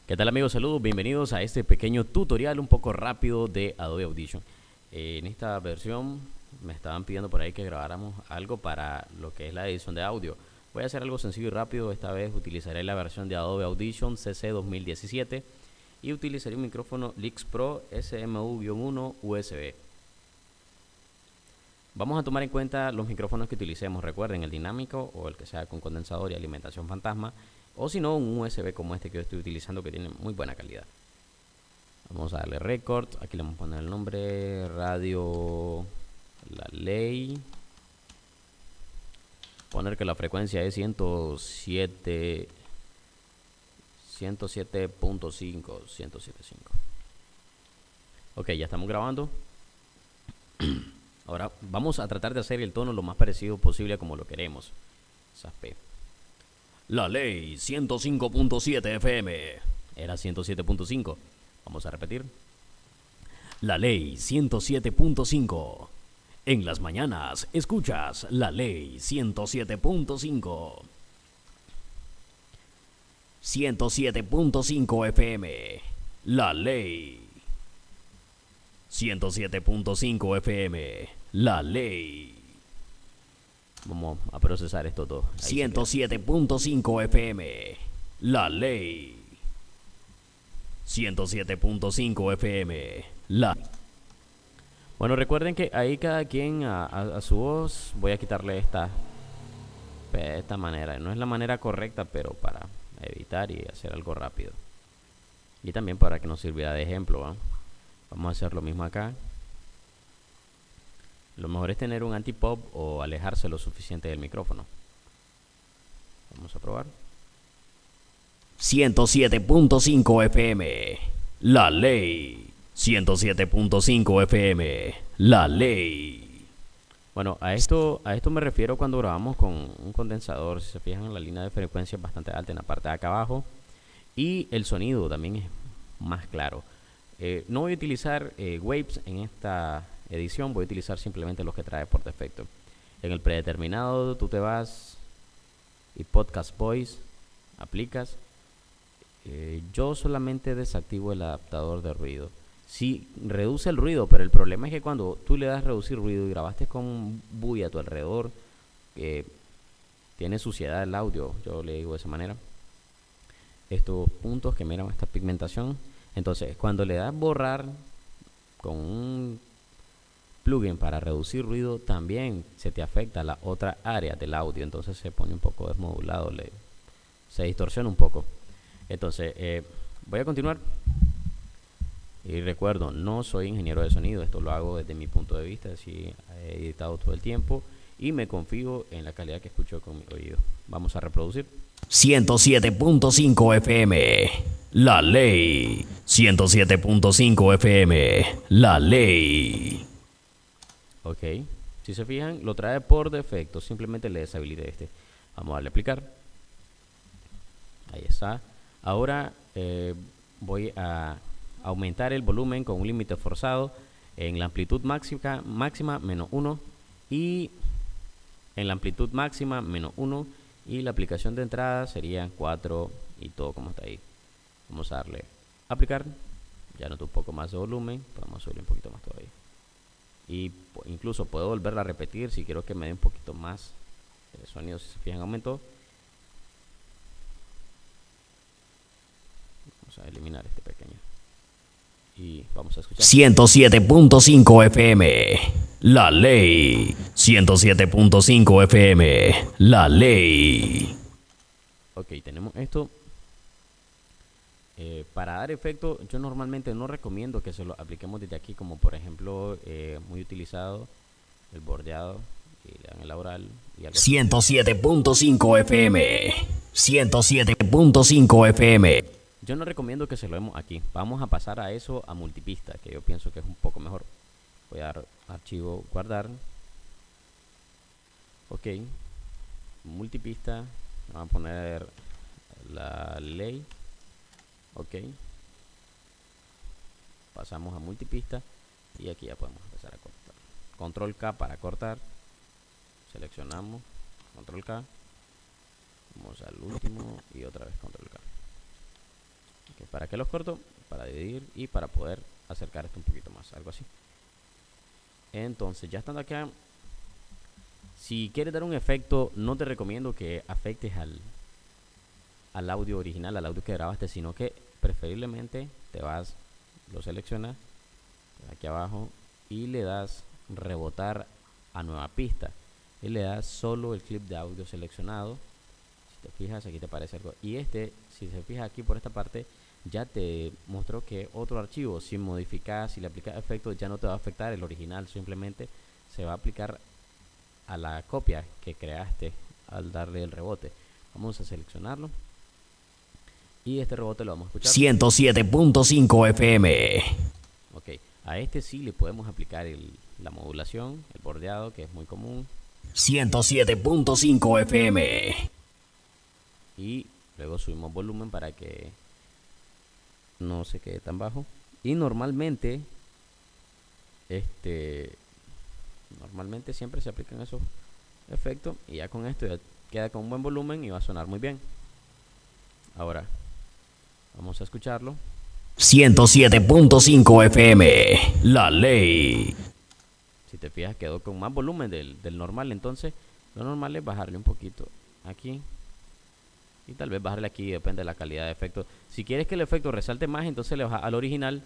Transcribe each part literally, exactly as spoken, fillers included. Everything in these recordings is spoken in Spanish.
¿Qué tal amigos? Saludos, bienvenidos a este pequeño tutorial un poco rápido de Adobe Audition. Eh, en esta versión me estaban pidiendo por ahí que grabáramos algo para lo que es la edición de audio. Voy a hacer algo sencillo y rápido. Esta vez utilizaré la versión de Adobe Audition C C dos mil diecisiete y utilizaré un micrófono Lix Pro S M U uno U S B. Vamos a tomar en cuenta los micrófonos que utilicemos. Recuerden, el dinámico o el que sea con condensador y alimentación fantasma, o si no, un U S B como este que yo estoy utilizando, que tiene muy buena calidad. Vamos a darle record. Aquí le vamos a poner el nombre: Radio La Ley. Poner que la frecuencia es ciento siete punto cinco. Ok, ya estamos grabando. Ahora vamos a tratar de hacer el tono lo más parecido posible a como lo queremos. P. La Ley ciento cinco punto siete F M. Era ciento siete punto cinco. Vamos a repetir. La Ley ciento siete punto cinco. En las mañanas escuchas La Ley ciento siete punto cinco. ciento siete punto cinco F M. La Ley ciento siete punto cinco F M. La Ley. Vamos a procesar esto todo. ciento siete punto cinco F M. La Ley. ciento siete punto cinco F M. La. Bueno, recuerden que ahí cada quien a, a, a su voz. Voy a quitarle esta de esta manera. No es la manera correcta, pero para evitar y hacer algo rápido. Y también para que nos sirviera de ejemplo, ¿eh? Vamos a hacer lo mismo acá. Lo mejor es tener un anti-pop o alejarse lo suficiente del micrófono. Vamos a probar. ciento siete punto cinco F M. La Ley. ciento siete punto cinco F M. La Ley. Bueno, a esto, a esto me refiero cuando grabamos con un condensador. Si se fijan, la línea de frecuencia es bastante alta en la parte de acá abajo. Y el sonido también es más claro. Eh, no voy a utilizar eh, waves en esta edición, voy a utilizar simplemente los que trae por defecto. En el predeterminado tú te vas y Podcast Voice, aplicas. Eh, yo solamente desactivo el adaptador de ruido. Sí, reduce el ruido, pero el problema es que cuando tú le das reducir ruido y grabaste con bulla a tu alrededor, eh, tiene suciedad el audio, yo le digo de esa manera. Estos puntos que miran esta pigmentación. Entonces, cuando le das borrar con un plugin para reducir ruido, también se te afecta la otra área del audio. Entonces se pone un poco desmodulado, le, se distorsiona un poco. Entonces, eh, voy a continuar. Y recuerdo, no soy ingeniero de sonido. Esto lo hago desde mi punto de vista. Así he editado todo el tiempo y me confío en la calidad que escucho con mi oído. Vamos a reproducir. ciento siete punto cinco F M. La Ley. ciento siete punto cinco F M. La Ley. Ok. Si se fijan, lo trae por defecto. Simplemente le deshabilité este. Vamos a darle a aplicar. Ahí está. Ahora eh, voy a aumentar el volumen con un límite forzado en la amplitud máxima, máxima menos uno y en la amplitud máxima menos uno. Y la aplicación de entrada serían cuatro y todo como está ahí. Vamos a darle a aplicar. Ya noto un poco más de volumen. Podemos subir un poquito más todavía. Y incluso puedo volverla a repetir si quiero que me dé un poquito más de sonido. Si se fijan, aumentó. Vamos a eliminar este pequeño. Y vamos a escuchar. ciento siete punto cinco F M. La Ley. ciento siete punto cinco F M. La Ley. Ok, tenemos esto. Eh, para dar efecto, yo normalmente no recomiendo que se lo apliquemos desde aquí, como por ejemplo, eh, muy utilizado el bordeado y le dan el aural. ciento siete punto cinco F M. ciento siete punto cinco F M. Yo no recomiendo que se lo demos aquí. Vamos a pasar a eso a multipista, que yo pienso que es un poco mejor. Voy a dar archivo, guardar. Ok. Multipista. Vamos a poner La Ley. Ok. Pasamos a multipista. Y aquí ya podemos empezar a cortar. Control K para cortar. Seleccionamos. Control K. Vamos al último. Y otra vez Control K. Okay, ¿para qué los corto? Para dividir y para poder acercar esto un poquito más, algo así. Entonces, ya estando acá, si quieres dar un efecto, no te recomiendo que afectes al, al audio original, al audio que grabaste, sino que preferiblemente te vas, lo seleccionas aquí abajo y le das rebotar a nueva pista y le das solo el clip de audio seleccionado. Si te fijas, aquí te aparece algo, y este, si se fija aquí por esta parte, ya te mostró que otro archivo, si modificas, si le aplicas efectos, ya no te va a afectar el original, simplemente se va a aplicar a la copia que creaste al darle el rebote. Vamos a seleccionarlo y este rebote lo vamos a escuchar. ciento siete punto cinco F M. Ok, a este sí le podemos aplicar el, la modulación, el bordeado, que es muy común. ciento siete punto cinco F M. Y luego subimos volumen para que no se quede tan bajo. Y normalmente, este, normalmente siempre se aplican esos efectos. Y ya con esto ya queda con un buen volumen y va a sonar muy bien. Ahora, vamos a escucharlo. ciento siete punto cinco F M. La ley. Si te fijas, quedó con más volumen del, del normal. Entonces, lo normal es bajarle un poquito aquí. Y tal vez bajarle aquí, depende de la calidad de efecto. Si quieres que el efecto resalte más, entonces le bajas al original.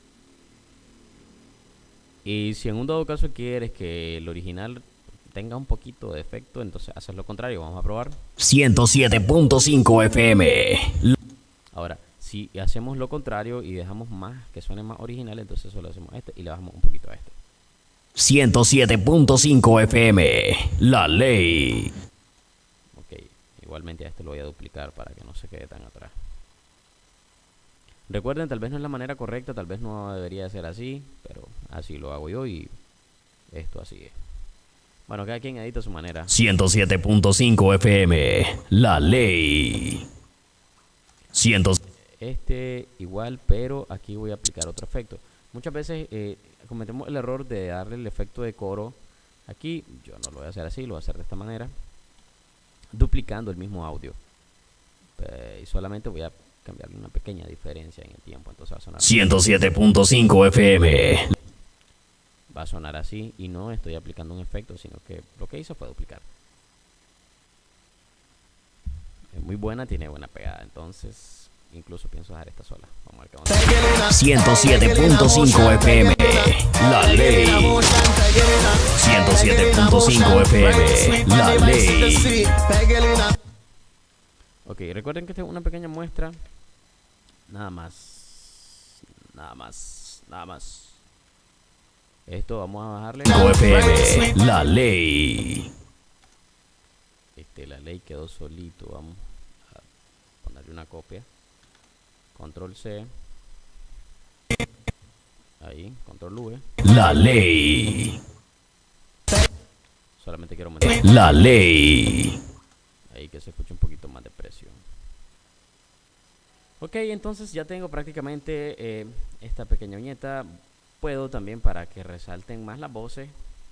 Y si en un dado caso quieres que el original tenga un poquito de efecto, entonces haces lo contrario. Vamos a probar. ciento siete punto cinco F M. Ahora, si hacemos lo contrario y dejamos más, que suene más original, entonces solo hacemos este y le bajamos un poquito a este. ciento siete punto cinco F M. La ley. Ok, igualmente a este lo voy a duplicar para que no se quede tan atrás. Recuerden, tal vez no es la manera correcta, tal vez no debería ser así, pero así lo hago yo y esto así es. Bueno, cada quien edita a su manera. ciento siete punto cinco F M. La ley. cien. Este igual, pero aquí voy a aplicar otro efecto. Muchas veces eh, cometemos el error de darle el efecto de coro. Aquí yo no lo voy a hacer así, lo voy a hacer de esta manera, duplicando el mismo audio. Eh, y solamente voy a cambiarle una pequeña diferencia en el tiempo, entonces va a sonar ciento siete punto cinco F M. va a sonar así y no estoy aplicando un efecto, sino que lo que hice fue duplicar. Es muy buena, tiene buena pegada, entonces incluso pienso dejar esta sola. Vamos a ver qué vamos a hacer. ciento siete punto cinco F M. La ley. ciento siete punto cinco F M. La ley. Ok, recuerden que esta es una pequeña muestra. Nada más. Nada más. Nada más. Esto vamos a bajarle. cinco F M. La ley. Este, la ley quedó solito. Vamos a ponerle una copia. Control C. Ahí, Control V. La ley. Solamente quiero aumentar. La ley. Ahí que se escuche un poquito más de presión. Ok, entonces ya tengo prácticamente eh, esta pequeña viñeta. Puedo también, para que resalten más las voces,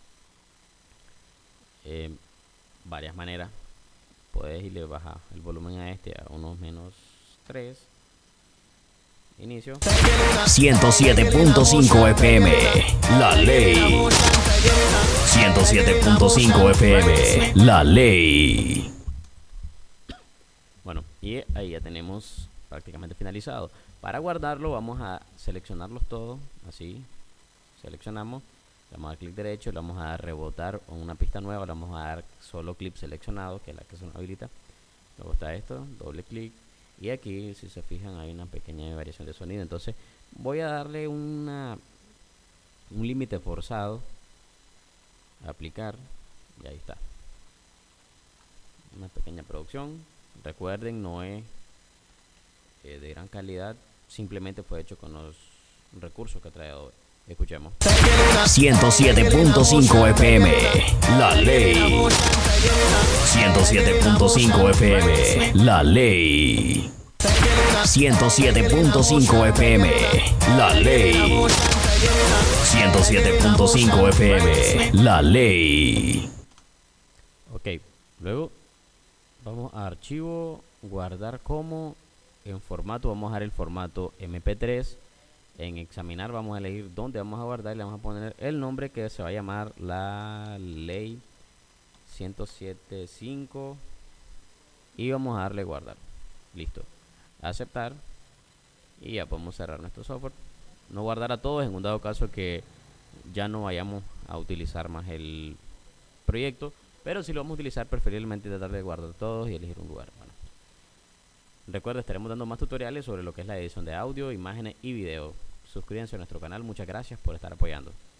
eh, varias maneras. Puedes irle bajar el volumen a este a unos menos tres. Inicio. ciento siete punto cinco F M. La ley. ciento siete punto cinco F M. La ley. Bueno, y ahí ya tenemos prácticamente finalizado. Para guardarlo vamos a seleccionarlos todos, así. Seleccionamos, le vamos a dar clic derecho, le vamos a dar rebotar en una pista nueva, le vamos a dar solo clip seleccionado, que es la que se nos habilita. Luego está esto, doble clic. Y aquí, si se fijan, hay una pequeña variación de sonido. Entonces voy a darle una un límite forzado, aplicar, y ahí está. Una pequeña producción. Recuerden, no es eh, de gran calidad, simplemente fue hecho con los recursos que trae Adobe. Escuchemos. ciento siete punto cinco F M. La ley. ciento siete punto cinco F M. La ley. ciento siete punto cinco F M. La ley. ciento siete punto cinco F M. La ley. Ok, luego vamos a archivo, guardar como, en formato vamos a dar el formato eme pe tres. En examinar vamos a elegir dónde vamos a guardar y le vamos a poner el nombre que se va a llamar la ley ciento siete punto cinco y vamos a darle guardar. Listo, aceptar y ya podemos cerrar nuestro software. No guardar a todos en un dado caso que ya no vayamos a utilizar más el proyecto, pero si lo vamos a utilizar, preferiblemente tratar de guardar todos y elegir un lugar. Bueno, recuerda, estaremos dando más tutoriales sobre lo que es la edición de audio, imágenes y video. Suscríbanse a nuestro canal. Muchas gracias por estar apoyando.